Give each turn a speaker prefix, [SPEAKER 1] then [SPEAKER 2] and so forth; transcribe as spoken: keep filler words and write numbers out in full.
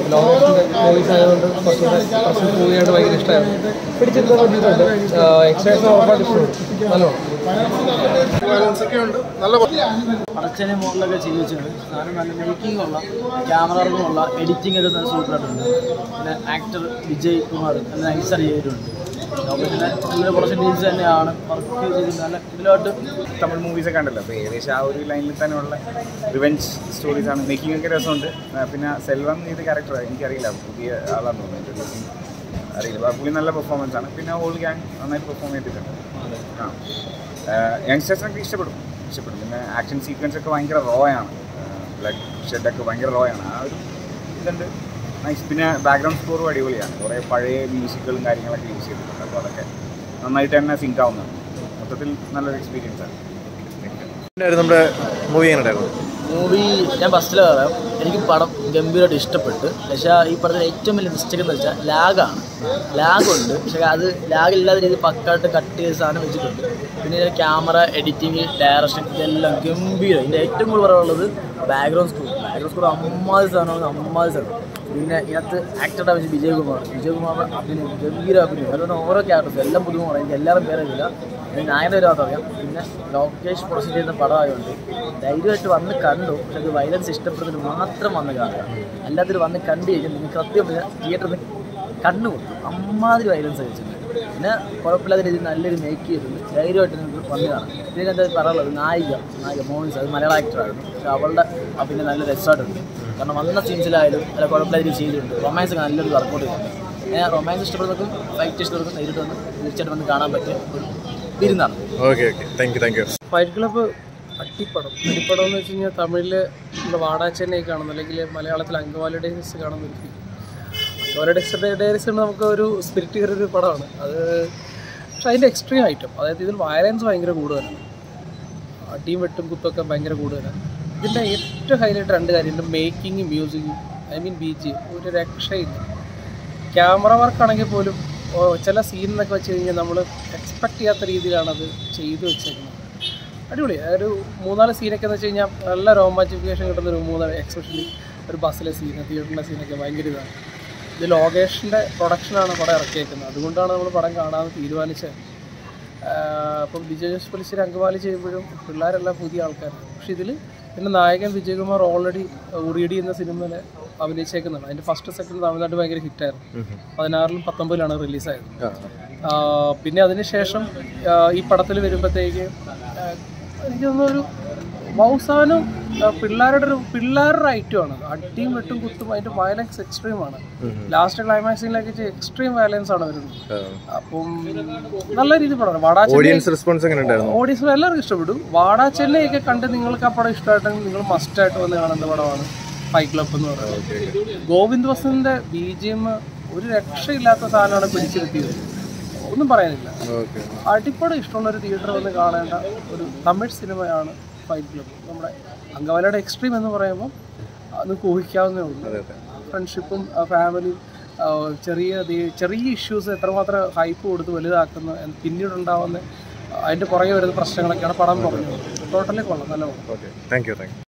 [SPEAKER 1] ലോകേഷിൻ്റെ movies ആയതുകൊണ്ട് കുറച്ചുകൂടെ കുറച്ച് മൂവിയായിട്ട് ഭയങ്കര ഇഷ്ടമായിരുന്നു. പിടിച്ചിരുന്ന പറ്റിയിട്ടുണ്ട്. എക്സ്ട്രാക്ഷൻ ഉറപ്പായിട്ട് ഇഷ്ടമാണ്. നല്ലോണം
[SPEAKER 2] അടച്ചനെ മോഡലൊക്കെ ചെയ്ത് വെച്ചിട്ടുണ്ട്. സാധനം നല്ല മേക്കിംഗ് ഉള്ള ക്യാമറ വർക്കുമുള്ള എഡിറ്റിംഗ് ഒക്കെ നല്ല സൂപ്പറായിട്ടുണ്ട്. പിന്നെ ആക്ടർ വിജയ് കുമാർ നല്ല നൈസായി ചെയ്തിട്ടുണ്ട്. ലോകത്തിൻ്റെ നല്ല കുറച്ച് ഡീൽസ് തന്നെയാണ് വർക്ക് ചെയ്ത് നല്ല ഇതിലോട്ട്.
[SPEAKER 3] തമിഴ് മൂവീസൊക്കെ ഉണ്ടല്ലോ, അപ്പോൾ ഏകദേശം ആ ഒരു ലൈനിൽ തന്നെയുള്ള റിവെഞ്ച് സ്റ്റോറീസാണ്. മേക്കിംഗ് ഒക്കെ രസമുണ്ട്. പിന്നെ സെൽവം ചെയ്ത ക്യാരക്ടർ എനിക്കറിയില്ല, പുതിയ ആളാണെന്ന് തോന്നുന്നു, അറിയില്ല. പുള്ളി നല്ല പെർഫോമൻസ് ആണ്. പിന്നെ ഹോൾ ഗ്യാങ് നന്നായിട്ട് പെർഫോം ചെയ്തിട്ടുണ്ട്. ആ യങ്സ്റ്റേഴ്സിനൊക്കെ ഇഷ്ടപ്പെടും ഇഷ്ടപ്പെടും പിന്നെ ആക്ഷൻ സീക്വൻസ് ഒക്കെ ഭയങ്കര റോ ആണ്. ബ്ലഡ് ഷെഡൊക്കെ ഭയങ്കര റോ ആണ്. ആ ഒരു ഇതുണ്ട് നൈസ്. പിന്നെ ബാക്ക്ഗ്രൗണ്ട് സ്കോറും അടിപൊളിയാണ്. കുറേ പഴയ മ്യൂസിക്കുകളും കാര്യങ്ങളൊക്കെ യൂസ് ചെയ്തിട്ടുണ്ട്. അപ്പോൾ അതൊക്കെ നന്നായിട്ട് തന്നെ സിങ്ക് ആവുന്നതാണ്. മൊത്തത്തിൽ നല്ലൊരു എക്സ്പീരിയൻസ് ആണ്.
[SPEAKER 4] നമ്മുടെ മൂവി എങ്ങനെയായിരുന്നു?
[SPEAKER 2] മൂവി ഞാൻ ഫസ്റ്റിൽ പറയാം, എനിക്ക് പടം ഗംഭീരമായിട്ട് ഇഷ്ടപ്പെട്ടു. പക്ഷേ ഈ പടത്തിൽ ഏറ്റവും വലിയ മിസ്റ്റേക്ക് എന്ന് വെച്ചാൽ ലാഗാണ്. ലാഗുണ്ട്, പക്ഷേ അത് ലാഗില്ലാത്ത രീതിയിൽ പക്കായിട്ട് കട്ട് ചെയ്ത സാധനം വെച്ചിട്ടുണ്ട്. പിന്നെ ക്യാമറ, എഡിറ്റിങ്, ഡയറക്ഷൻ ഇതെല്ലാം ഗംഭീരം. ഇതിൻ്റെ ഏറ്റവും കൂടുതൽ പറയാനുള്ളത് ബാക്ക്ഗ്രൗണ്ട് സ്കോർ. ബാക്ക്ഗ്രൗണ്ട് സ്കോർ അമ്മാതി സാധനമാണ്, അമ്മാതി സാധനം. പിന്നെ ഇതിനകത്ത് ആക്ടറുടെ വെച്ച് വിജയ് കുമാർ വിജയ് കുമാർ അഭിനയം ഗംഭീര അഭിനയം. അതുകൊണ്ട് ഓരോ ക്യാരക്ടേഴ്സ് എല്ലാം പുതുമുറ. എനിക്ക് എല്ലാവരും പേരറിയില്ല, എനിക്ക് നായകൻ്റെ ഒരു ഭാഗത്ത് അറിയാം. പിന്നെ ലോകേഷ് പ്രൊസീഡ് ചെയ്യുന്ന പടമായതുകൊണ്ട് ധൈര്യമായിട്ട് വന്ന് കണ്ടു. പക്ഷെ അത് വയലൻസ് ഇഷ്ടപ്പെടുന്നതിന് മാത്രം വന്ന് കാണുക. അല്ലാത്തൊരു വന്ന് കണ്ടു കഴിഞ്ഞാൽ നിങ്ങൾക്ക് സത്യം തിയേറ്ററിൽ നിന്ന് കണ്ണുകൊണ്ടു അമ്മാതിരി വയലൻസ് കഴിച്ചിട്ടുണ്ട്. പിന്നെ കുഴപ്പമില്ലാത്ത രീതിയിൽ നല്ലൊരു മേക്ക് ചെയ്തിട്ടുണ്ട്. ധൈര്യമായിട്ട് നിങ്ങൾക്ക് വന്ന് കാണാം. ഇതിനെന്താ പറയാനുള്ളത്, നായിക നായിക മോഹൻസ് അത് മലയാള ആക്ടറായിരുന്നു. പക്ഷെ അവളുടെ പിന്നെ നല്ല രസമായിട്ടുണ്ട്. കാരണം വന്ന സീൻസിലായാലും നല്ല കുഴപ്പമില്ലാത്ത രീതി ചെയ്തിട്ടുണ്ട്. റൊമാൻസ് ഒക്കെ നല്ലൊരു വർക്കൗട്ട് ചെയ്തിട്ടുണ്ട്. ഞാൻ റൊമാൻസ് ഇഷ്ടപ്പെടുന്നവർക്കും ഫൈറ്റ് ഇഷ്ടപ്പെടുന്നവർക്കും നേരിട്ട് വന്ന് തീർച്ചയായിട്ടും വന്ന് കാണാൻ പറ്റിയ ഒരു വിരുന്നാണ്.
[SPEAKER 4] Okay okay thank you thank you.
[SPEAKER 1] Fight club അടിപ്പടം. അടിപ്പടം എന്ന് വെച്ച് കഴിഞ്ഞാൽ തമിഴിൽ നമ്മുടെ വാടാച്ചെന്നൈ കാണുന്നു, അല്ലെങ്കിൽ മലയാളത്തിൽ അങ്കവാലി ഡേയ്സ് കാണുന്ന ഒരു ഫീൽ. അങ്കവാലി ഡേയ്സ് ഡേയ്സ് നമുക്ക് ഒരു സ്പിരിറ്റ് കയറിയ ഒരു പടമാണ് അത്. പക്ഷേ അതിൻ്റെ എക്സ്ട്രീം ഐറ്റം, അതായത് ഇതിൽ വയലൻസ് ഭയങ്കര കൂടുതലാണ്. അടിയും വെട്ടും കുത്തൊക്കെ ഭയങ്കര കൂടുതലാണ്. ഇതിൻ്റെ ഏറ്റവും ഹൈലൈറ്റ് രണ്ട് കാര്യമുണ്ട്, മേക്കിങ്ങും മ്യൂസിക്കും. ഐ മീൻ ബി ജി ഒരു രക്ഷയില്ല. ക്യാമറ വർക്കാണെങ്കിൽ പോലും ചില സീൻ എന്നൊക്കെ വെച്ച് കഴിഞ്ഞാൽ നമ്മൾ എക്സ്പെക്ട് ചെയ്യാത്ത രീതിയിലാണത് ചെയ്തു വെച്ചേക്കുന്നത്. അടിപൊളിയാണ്. ഒരു മൂന്നാല് സീനൊക്കെ എന്ന് വെച്ച് കഴിഞ്ഞാൽ നല്ല റോമാഞ്ചിഫിക്കേഷൻ കിട്ടുന്ന ഒരു മൂന്നാല്, എക്സ്പെഷ്യലി ഒരു ബസ്സിലെ സീന്, തിയേറ്ററിൻ്റെ സീനൊക്കെ ഭയങ്കര ഇതാണ്. ഇത് ലോകേഷിൻ്റെ പ്രൊഡക്ഷനാണ് പടം ഇറക്കിയേക്കുന്നത്. അതുകൊണ്ടാണ് നമ്മൾ പടം കാണാമെന്ന് തീരുമാനിച്ചത്. അപ്പം വിജയ് പലിശ്ശേരി അങ്കവാലി ചെയ്യുമ്പോഴും പിള്ളേരെല്ലാം പുതിയ ആൾക്കാരാണ്. പക്ഷേ ഇതിൽ പിന്നെ നായകൻ വിജയകുമാർ ഓൾറെഡി ഉറിയടി എന്ന സിനിമയിൽ അഭിനയിച്ചേക്കുന്നതാണ്. അതിൻ്റെ ഫസ്റ്റ് സെക്കൻഡ് തമിഴ്നാട്ടിൽ ഭയങ്കര ഹിറ്റായിരുന്നു. പതിനാറിലും പത്തൊമ്പതിലാണ് റിലീസായത്. പിന്നെ അതിനുശേഷം ഈ പടത്തിൽ വരുമ്പോഴത്തേക്ക് എനിക്ക് തോന്നുന്നൊരു മൗസാനും പിള്ളേരുടെ ഒരു പിള്ളേരുടെ ഐറ്റമാണ്. അടിയും വെട്ടും കുത്തും, അതിൻ്റെ വയലൻസ് എക്സ്ട്രീമാണ്. ലാസ്റ്റ് ക്ലൈമാക്സിലേക്ക് എക്സ്ട്രീം വയലൻസ് ആണ് വരുന്നത്. അപ്പം നല്ല രീതിയിൽ പടമാണ്.
[SPEAKER 4] ഓഡിയൻസ് റെസ്പോൺസ് എങ്ങനെയുണ്ടായിരുന്നു?
[SPEAKER 1] ഓഡിയൻസ് എല്ലാവർക്കും ഇഷ്ടപ്പെടും. വാടാച്ചെന്നൈയൊക്കെ കണ്ട് നിങ്ങൾക്ക് ആ പടം ഇഷ്ടമായിട്ടെങ്കിൽ നിങ്ങൾ മസ്റ്റായിട്ട് വന്ന് കാണേണ്ട പടമാണ് ഫൈറ്റ് ക്ലബ്ബ് എന്ന് പറയുന്നത്. ഗോവിന്ദ് വസന്തിൻ്റെ ബി ജി എം ഒരു രക്ഷയില്ലാത്ത സാധനമാണ് പിടിച്ചിരുത്തിയത്, ഒന്നും പറയാനില്ല. അടിപ്പടം ഇഷ്ടമുള്ളൊരു തിയേറ്റർ വന്ന് കാണേണ്ട ഒരു തമിഴ് സിനിമയാണ് ഫൈറ്റ് ക്ലബ്ബ്. നമ്മുടെ അങ്കവാലിയുടെ എക്സ്ട്രീം എന്ന് പറയുമ്പോൾ അത് ഊഹിക്കാവുന്നേ ഉള്ളൂ. ഫ്രണ്ട്ഷിപ്പും ഫാമിലിയും ചെറിയ ചെറിയ ഇഷ്യൂസ് എത്രമാത്രം ഹൈപ്പ് കൊടുത്ത് വലുതാക്കുന്ന പിന്നീടുണ്ടാവുന്ന അതിൻ്റെ പുറകെ വരുന്ന പ്രശ്നങ്ങളൊക്കെയാണ് പടം പറഞ്ഞത്. ടോട്ടലി കൊള്ളാം, നല്ല പടം.
[SPEAKER 4] Thank you thank U.